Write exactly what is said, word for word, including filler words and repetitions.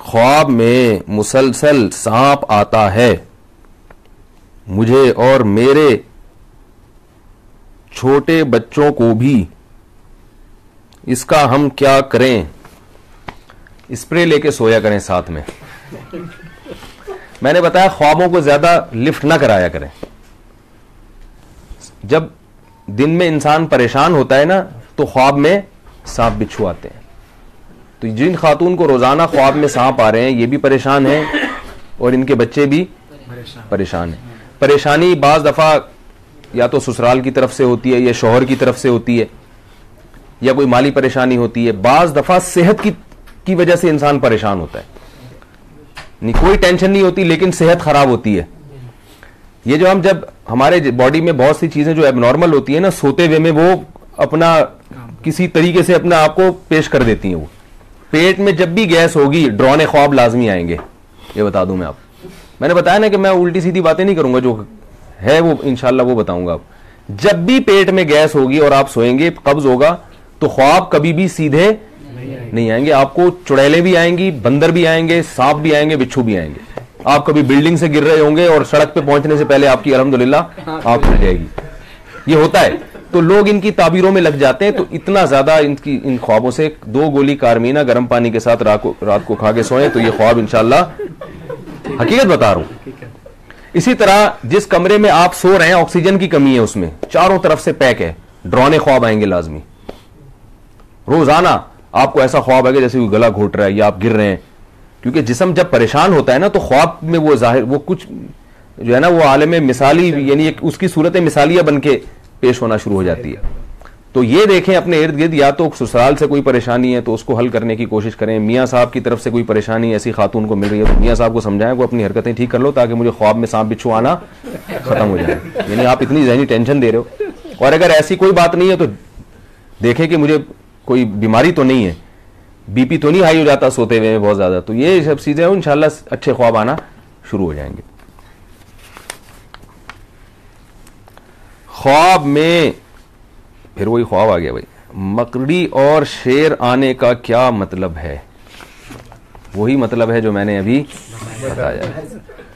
خواب میں مسلسل سانپ آتا ہے، مجھے اور میرے چھوٹے بچوں کو بھی، اس کا ہم کیا کریں؟ اسپرے لے کے سویا کریں ساتھ میں. میں نے بتایا خوابوں کو زیادہ لفٹ نہ کرایا کریں. جب دن میں انسان پریشان ہوتا ہے نا تو خواب میں سانپ بچھو آتے ہیں. تو جن خاتون کو روزانہ خواب میں سانپ آ رہے ہیں یہ بھی پریشان ہیں اور ان کے بچے بھی پریشان ہیں. پریشانی بعض دفعہ یا تو سسرال کی طرف سے ہوتی ہے یا شوہر کی طرف سے ہوتی ہے یا کوئی مالی پریشانی ہوتی ہے. بعض دفعہ صحت کی کی وجہ سے انسان پریشان ہوتا ہے. نہیں کوئی ٹینشن نہیں ہوتی لیکن صحت خراب ہوتی ہے. یہ جو ہم جب ہمارے باڈی میں بہت سی چیزیں جو ایب نارمل ہوتی ہیں نا سوتے ہوئے میں وہ اپنا کسی طریقے سے اپنے آپ کو پیش کر دیتی ہیں. وہ پیٹ میں جب بھی گیس ہوگی ڈرانے خواب لازمی آئیں گے. یہ بتا دوں میں آپ میں نے بتایا نا کہ میں الٹی سیدھی باتیں نہیں کروں گا، جو ہے وہ انشاءاللہ وہ بتاؤں گا. جب بھی پیٹ میں گیس ہوگی اور آپ سوئیں گے قبض ہوگا تو خواب کبھی بھی سیدھے نہیں آئیں گے. آپ کو چڑیلیں بھی آئیں گی، بندر بھی آئیں گے، سانپ بھی آئیں گے، بچھو بھی آئیں گے. آپ کبھی بلڈنگ سے گر رہے ہوں گے اور سڑک پہ پہنچنے سے پہلے آپ کی الحمدللہ آنکھ کھل جائے گی. یہ ہوتا ہے. تو لوگ ان کی تعبیروں میں لگ جاتے ہیں. تو اتنا زیادہ ان کی ان خوابوں سے دو گولی کارمینا گرم پانی کے ساتھ رات کو کھا کے سوئیں تو یہ خواب انشاءاللہ حقیقت بتا رہا ہوں. اسی طرح جس کمرے میں آپ سو رہے ہیں آکسیجن کی کمی ہے، اس میں چاروں طرف سے پیک ہے، ڈرانے خواب آئیں گے لازمی. روزانہ آپ کو ایسا خواب ہے کہ جیسے کوئی گلا گھوٹ رہا ہے یا آپ گر رہے ہیں. کیونکہ جسم جب پریشان ہوتا ہے نا تو خواب میں وہ ظاہر وہ کچھ جو ہے نا وہ عالم مثالی یعنی ایک اس کی صورت مثالیہ بن کے پیش ہونا شروع ہو جاتی ہے. تو یہ دیکھیں اپنے ارد گرد یا تو سسرال سے کوئی پریشانی ہے تو اس کو حل کرنے کی کوشش کریں. میاں صاحب کی طرف سے کوئی پریشانی ایسی خاتون کو مل رہی ہے تو میاں صاحب کو سمجھائیں کو اپنی حرکتیں ٹھیک کر لو تاکہ مجھے خواب میں سانپ بچھو آنا ختم ہو جائے. یعنی آپ اتنی ذہنی ٹینشن دے رہے ہو. اور اگر ایسی کوئی بات نہیں ہے تو دیکھیں کہ مجھے کوئی بیماری تو نہیں ہے، بی پی تو نہیں ہائی ہو جاتا سوتے ہوئے بہت زیادہ. تو یہ سب چیزیں انشاءاللہ اچھے خواب آنا شروع ہو جائیں گے. خواب میں پھر وہی خواب آ گیا بھائی، مکڑی اور شیر آنے کا کیا مطلب ہے؟ وہی مطلب ہے جو میں نے ابھی بتایا.